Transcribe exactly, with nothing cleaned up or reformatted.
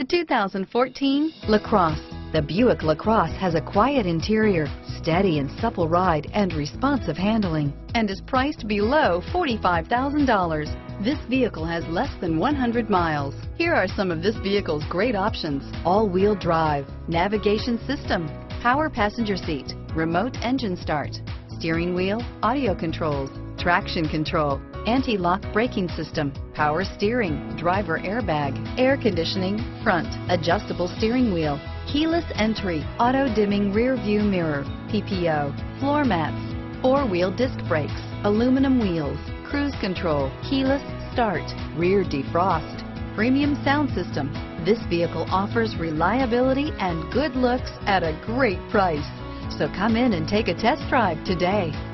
The two thousand fourteen LaCrosse. The Buick LaCrosse has a quiet interior, steady and supple ride, and responsive handling, and is priced below forty-five thousand dollars. This vehicle has less than one hundred miles. Here are some of this vehicle's great options: all-wheel drive, navigation system, power passenger seat, remote engine start, steering wheel audio controls, traction control, anti-lock braking system, power steering, driver airbag, air conditioning, front, adjustable steering wheel, keyless entry, auto-dimming rear view mirror, P P O, floor mats, four-wheel disc brakes, aluminum wheels, cruise control, keyless start, rear defrost, premium sound system. This vehicle offers reliability and good looks at a great price. So come in and take a test drive today.